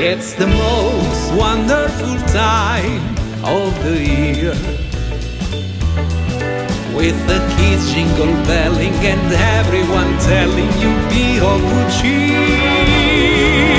It's the most wonderful time of the year, with the kids jingle belling and everyone telling you be of good cheer.